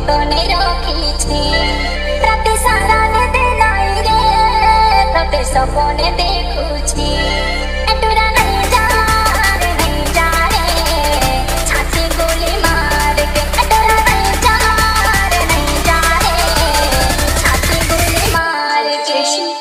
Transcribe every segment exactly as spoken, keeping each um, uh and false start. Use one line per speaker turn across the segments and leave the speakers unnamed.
तो नहीं रोकी छी राते सारा ने देनाई रे राते सपने देखू छी एटुरा नहीं जा रे नहीं जा रे छाती गोली मार के एटुरा नहीं जा रे नहीं जा रे छाती गोली मार के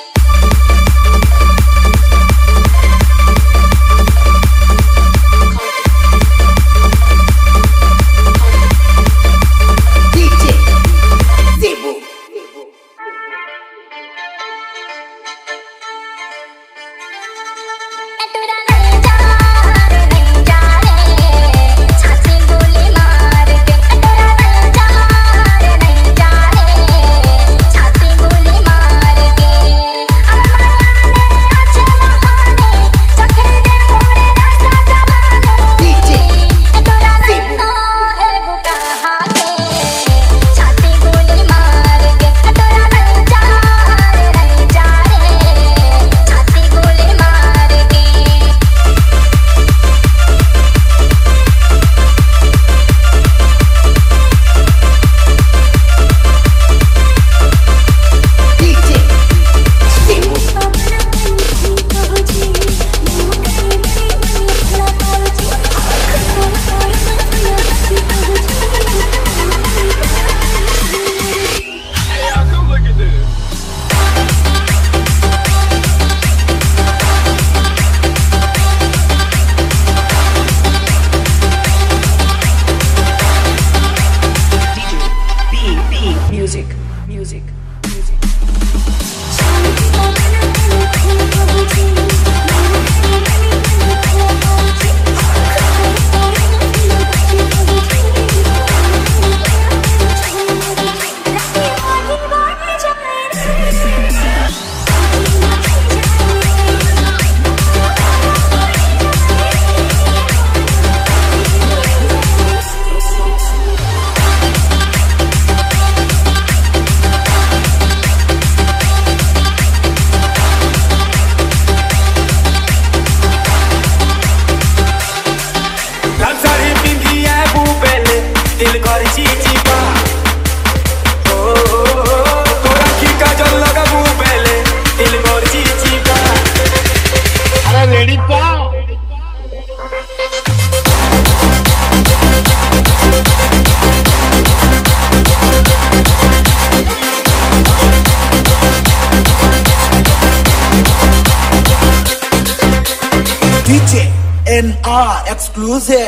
D J N R exclusive.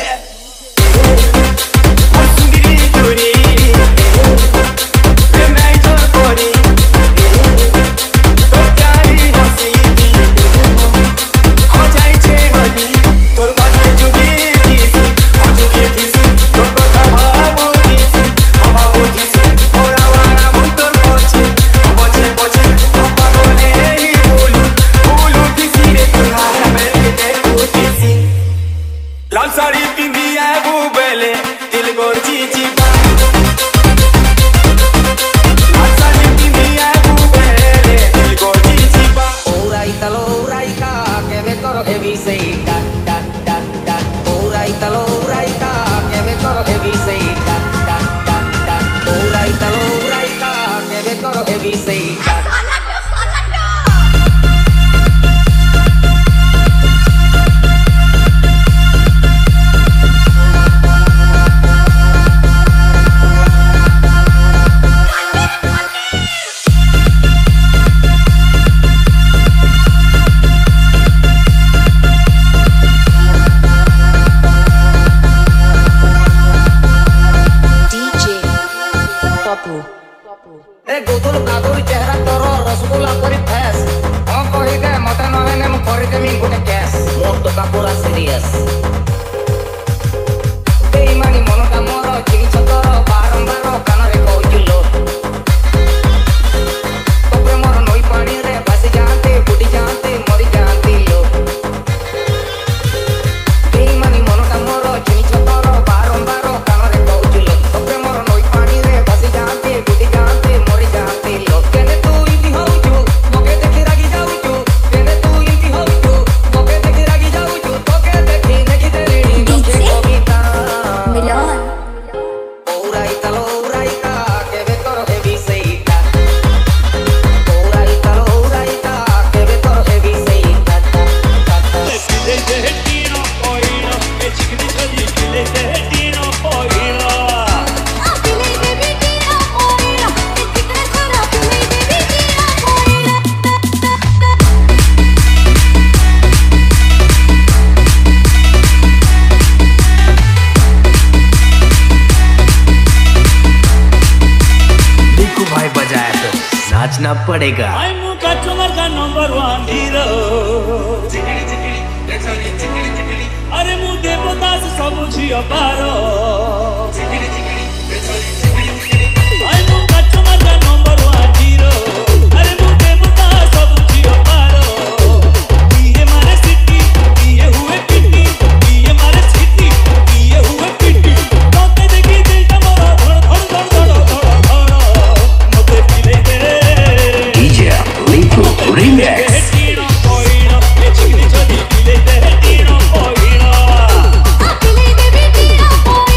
लाल साड़ी पिंदी है वो बेले दिल को चीची लाल साड़ी पिंदी है वो बेले दिल को चीची बा
ora italo ora ika que me coro e vi sei da da da da ora italo ora ika que me coro e vi sei da da da da ora italo ora ika que me coro e vi sei da नाचना पड़ेगा।
Number one hero अरे मु देवदास सब झियो Paro number one hero अरे मु देवदास सब झियो पारो ये मारे सिटी ये हुए पिटी ये मारे सिटी ये हुए पिटी तोते देखी दिल का मोरा धड़ धड़ धड़ धड़ धड़ मते पिले दे
DJ Linku remix
Tino,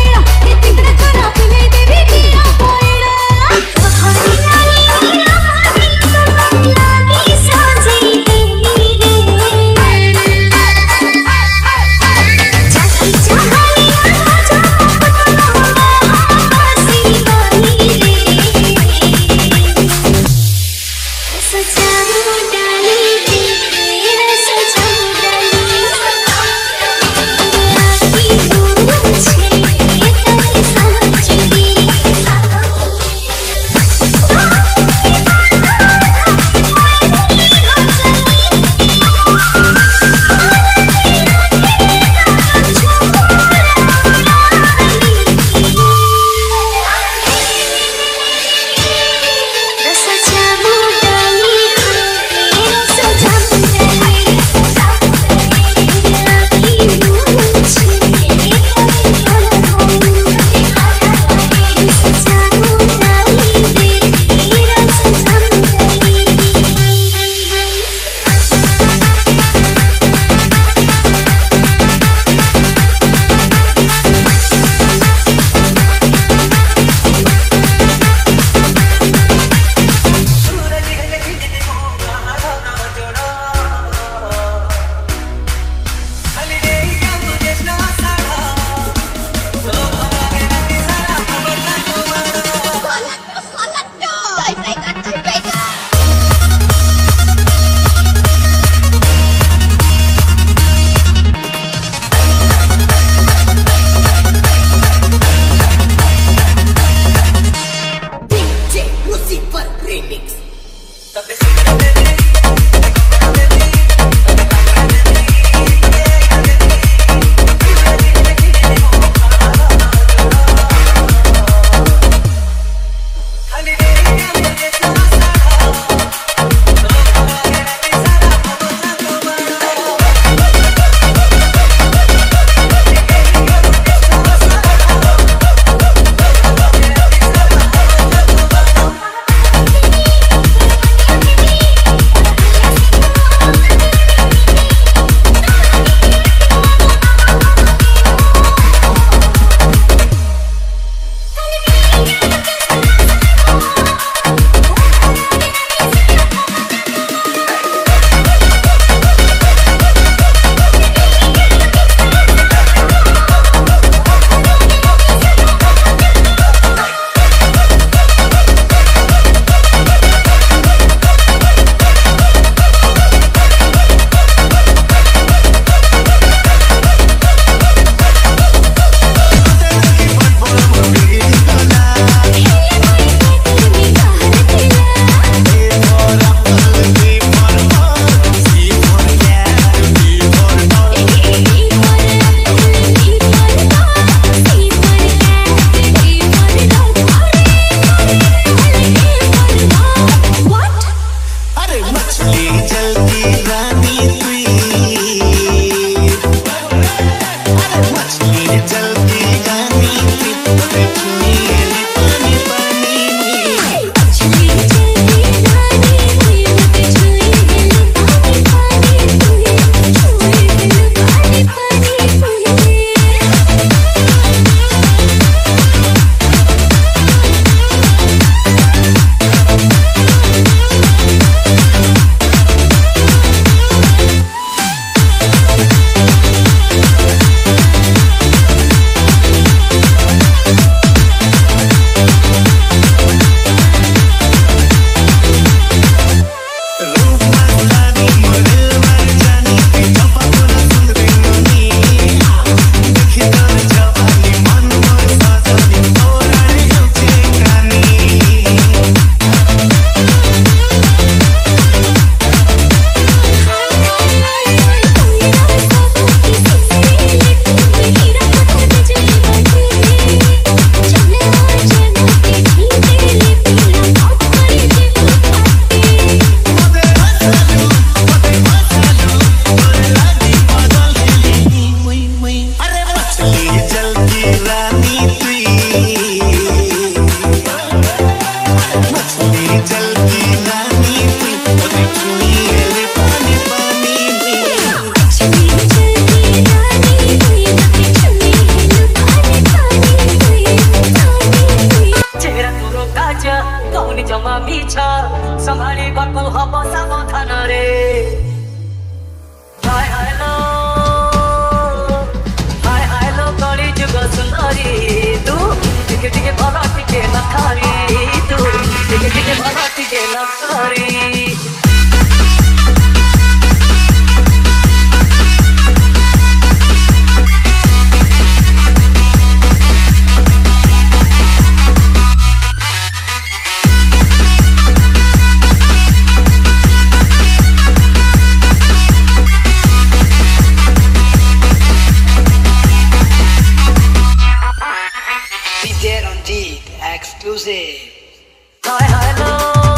exclusive. Hi hello,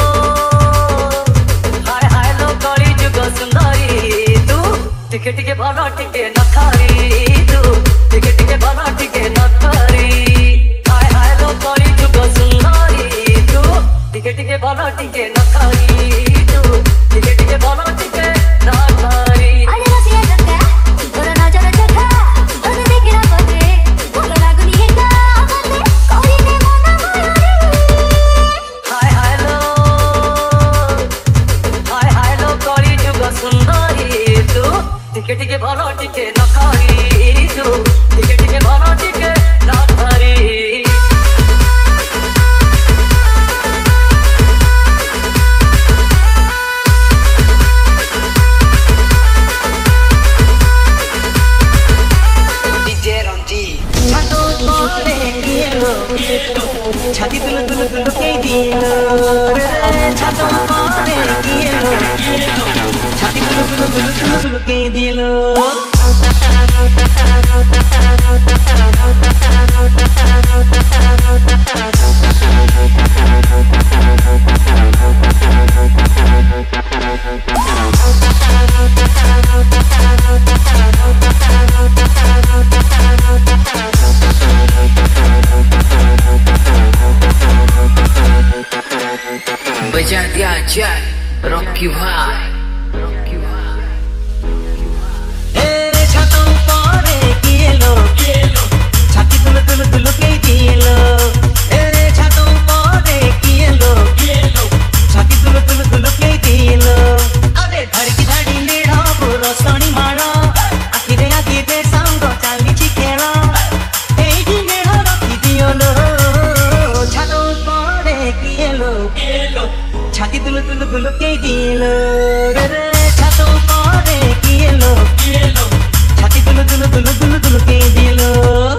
hi hello, kali jugo sundari tu, tike tike bhala tike nakhari tu, tike tike bhala tike nakhari. Hi hello, kali jugo sundari tu, tike tike bhala tike nakhari tu, tike tike bhala tike nakhari. टिके टिके भलो टिके नखारी तू टिके टिके भलो टिके नखारी DJ Ranji छातो तोरे किलो छाती तुल तुल तुल के दिलो छातो तोरे किलो छाती तुल तुल तुल तुल तुल के दिलो बजा दिया चल रॉकी भाई छाती तुल तुल तुल के दिलो छातो पारे किलो छाती तुल तुल तुल तुल तुल के दिलो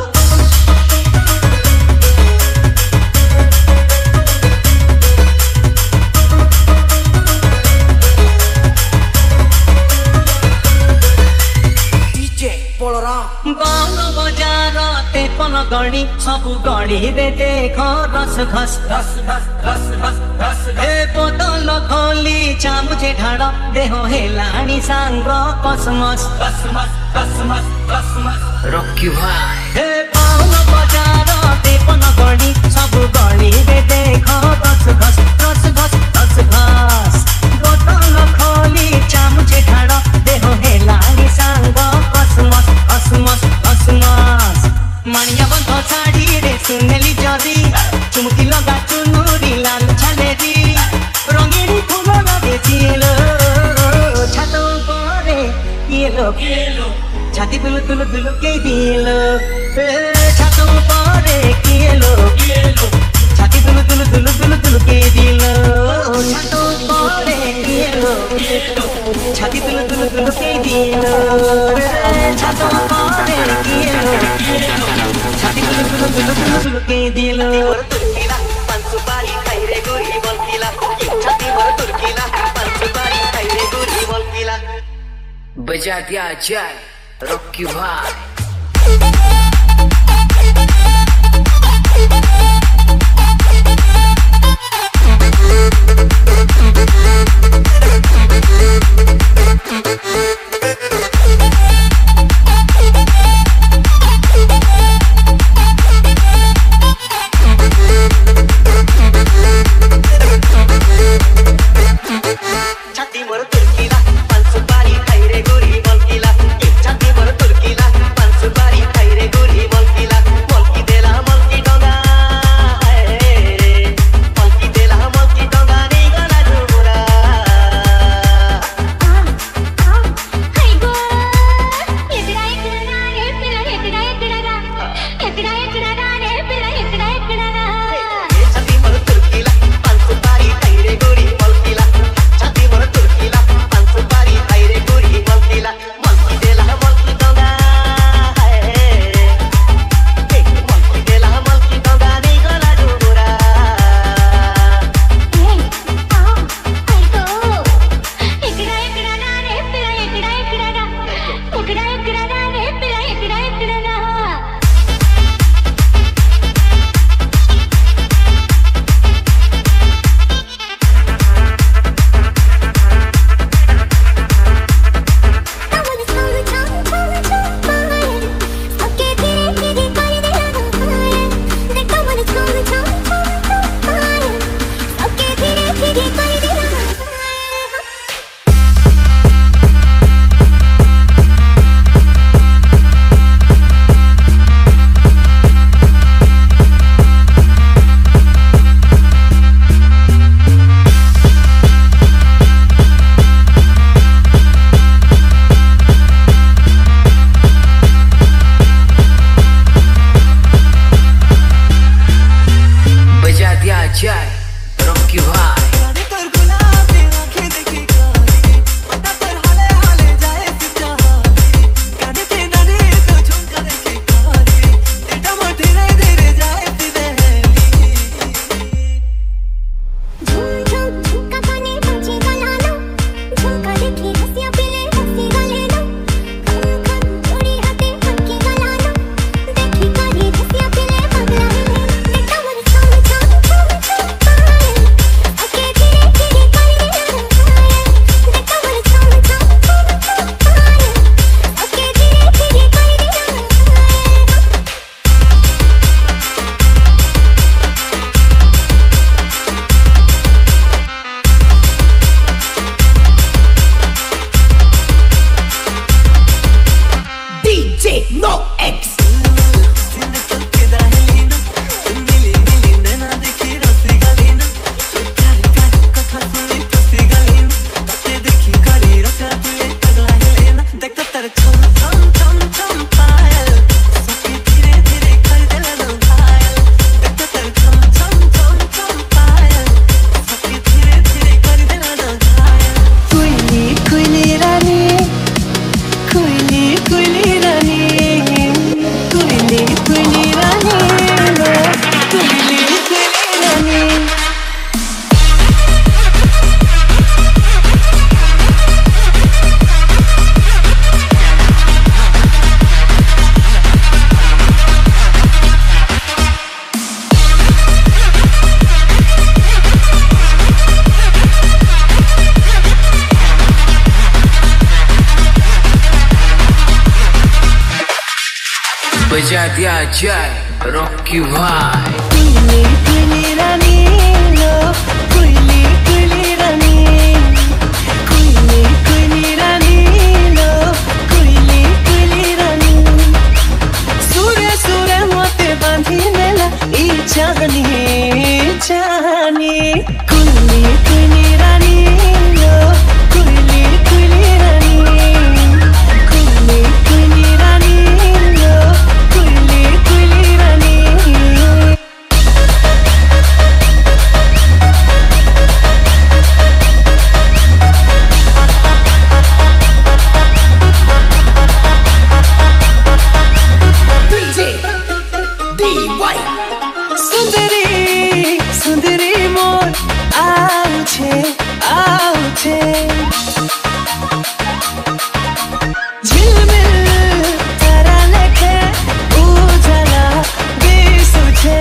डीजे पोलरा
बाउल बजार ते पन गणी सब गणी रे देखो रस घस रस घस रस घस रस ए बोतल खोली चामुचे ढाड़ देह हेलाणी सांग कसमस कसमस कसमस कसमस रॉकी भाई ए बाउल बजार ते पन गणी सब गणी रे देखो रस घस रस घस रस घस बोतल खोली चामुचे ढाड़ देह हेलाणी सांग कसमस कसमस कसमस मानिया बंध छाड़ी रे सुनेली जदी चुमकी लगा चुनुरी लाल छालेरी रंगीनी फूल लगे चिलो छातो परे किलो छाती तुल तुल तुल के दिलो छातो परे किलो छाती तुल तुल तुल तुल तुल के दिलो छातो परे किलो छाती तुल तुल तुल के दिलो छातो परे किलो छाती तुल तुल तुल तुल तुल के दिलो तुर्कीला पान सुपारी खाई रे गोरी बोलकीला छाती मोर तुर्कीला पान सुपारी खाई रे गोरी बोलकीला बजा दिया चल रॉकी भाई छाती मोर तुर्कीला पान सुपारी खाई रे गोरी बोलकीला छाती मोर तुर्कीला पान सुपारी खाई रे गोरी बोलकीला बोलकी देला मोलकी डोगा बोलकी देला मोलकी डोगा रे गला डोरा
हाय गो एकड़ा एकड़ा रे पिला एकड़ा एकड़ा एकड़ा एकड़ा रे पिला एकड़ा एकड़ा
छाती मोर तुर्कीला पान सुपारी खाई रे गोरी बोलकीला छाती मोर तुर्कीला पान सुपारी खाई रे गोरी बोलकीला मोलकी देला मोलकी डोगा मोलकी देला मोलकी डोगा रे गला डोरा
हाय गो एकड़ा एकड़ा रे पिला एकड़ा एकड़ा एकड़ा एकड़ा रे पिला एकड़ा एकड़ा
बजा दिया जाए रॉकी भाई।
कुइली कुइली रानी लो, कुइली कुइली रानी, कुइली कुइली रानी लो, कुइली कुइली रानी। सुरे सुरे मते बांधी नेला ई चाहनी चाहनी। कुइली कुइली रानी लो, कुइली कुइली रानी, कुइली कुइली रानी लो, कुइली कुइली रानी। सुंदरी सुंदरी मोर आउछे आउछे, झिलमिल तारा लेखे उजाला बिसुछे।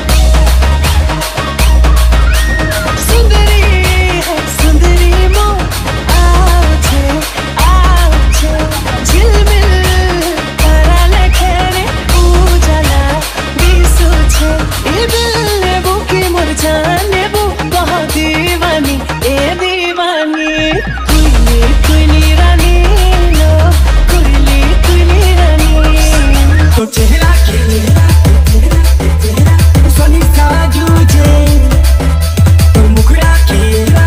सुंदरी सुंदरी मोर आउछे आउछे, झिलमिल तारा लेखे रे उजाला बिसुछे। ए दिल नेबो की मोर जान नेबो बहुत दीवानी ए दीवानी। कुइली कुइली रानी लो, कुइली कुइली रानी।
तो चेहरा के सोनी सा जूझे, तो मुखड़ा के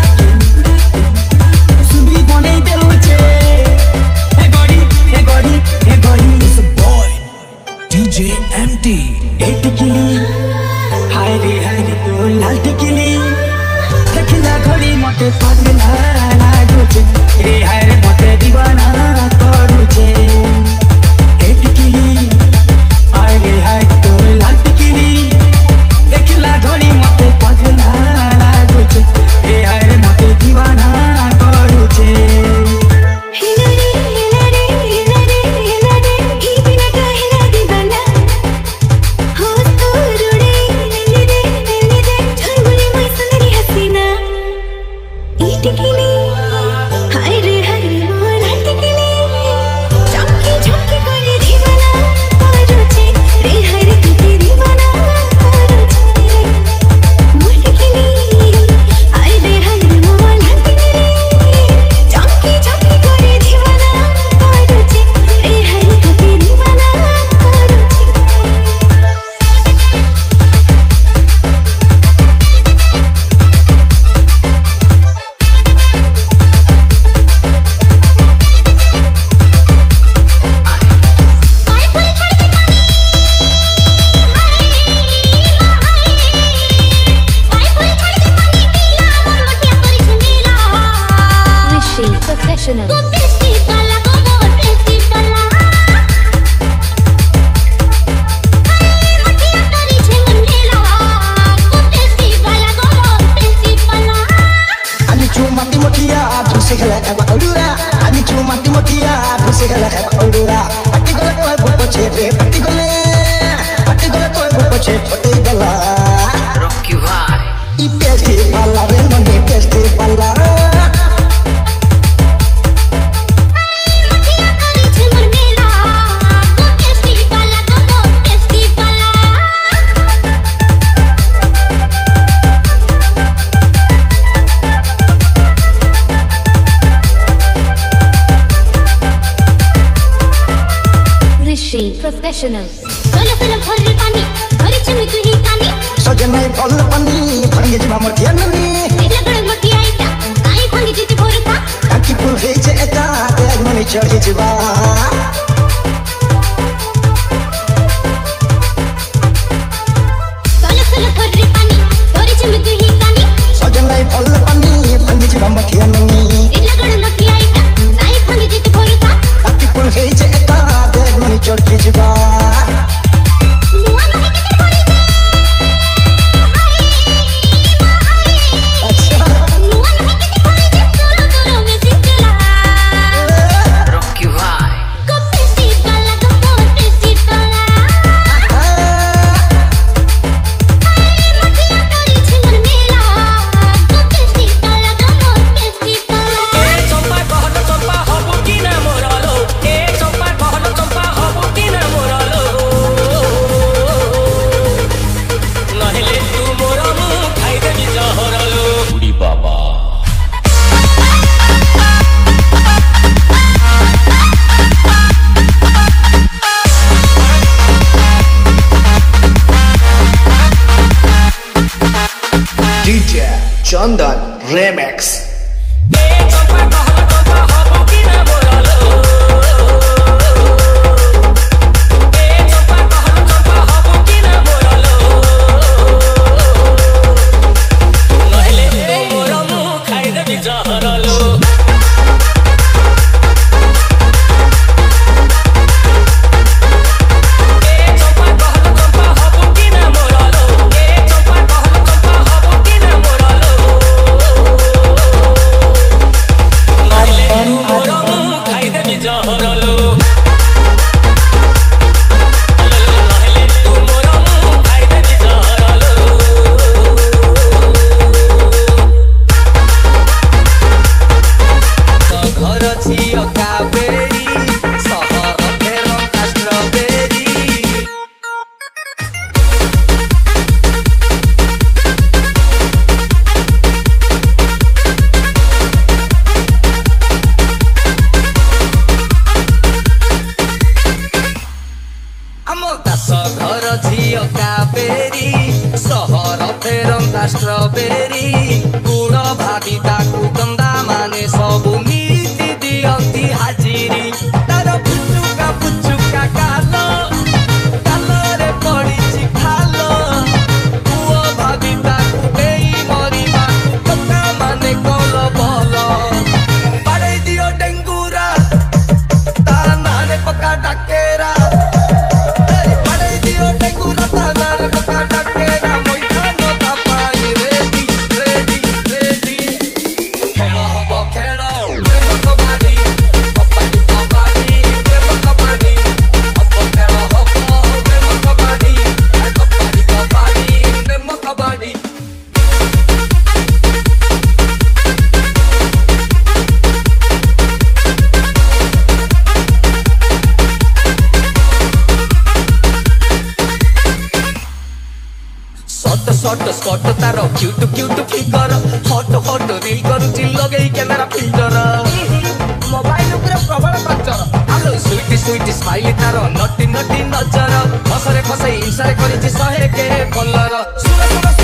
सुंदरी बने दिलचे। हे गॉडी हे गॉडी हे गॉडी is a boy DJ MT. ए टिकली हाय रे हाय रे तो लाल टिकली, देखला घड़ी मते पागला लागुचे। रे हाय रे मते दीवाना करूचे। ए टिकली हाय रे हाय तो लाल टिकली, देखला घड़ी मते पागला लागुचे। रे हाय रे मते दीवाना करूचे।
हिलरे हिलरे हिलरे हिलरे ई बिना कहला दीवाना हो तो रुड़े नली दे नली दे झलमुरी मैं सुंदरी हसीना। ई टिकली हाय रे हाय रे मोर टिकली, चमकी चमकी करे दीवाना करूचे। रे हाय रे तुके दीवाना करूचे। मोर टिकली हाय रे हाय रे मोर टिकली, चमकी चमकी करे दीवाना करूचे। रे हाय रे तुके दीवाना करूचे। Rishi Professional.
Ani cuma Timotia, pusing kalau kayak Aurora. Ani cuma Timotia, pusing kalau kayak Aurora. Pati kalau kau buat cewek, pati kalau, pati kalau kau buat cewek, pati kalau.
Rocky भाई।
I pesti pala, remoni pesti pala.
Rishi Professional.
Sojanai pol pani, pangi cuma mutian ni. Kaki pul hece eta, teg mani cari jiwa. Sojanai pol pani, pangi cuma mutian ni. Kaki pul hece eta, teg mani cari jiwa.
Rocky भाई।
Chandan Remix.
Strawberry गुड़ भाभी ताकू कंदा माने सबू नीति दियंती हाजिरी तार पुचुका पुचुका कालो कालो रे पड़ी खालो पुओ भाभी ताकू देई मरिबा कका माने कल बल बाड़े दियो डेंगूरा तार नारे पका डाकेरा बाड़े दियो डेंगूरा तार नारे पका डाकेरा शॉट स्कॉट तार cute cute figure hot hot reel करूची लगेई कैमेरा फिल्टर मोबाइल ऊपर प्रबल कल्चर आलो स्वीट स्वीट स्माइल तार नटी नटी नजर फसरे फसई इंसारे करिची सहे के कलर सुन सुन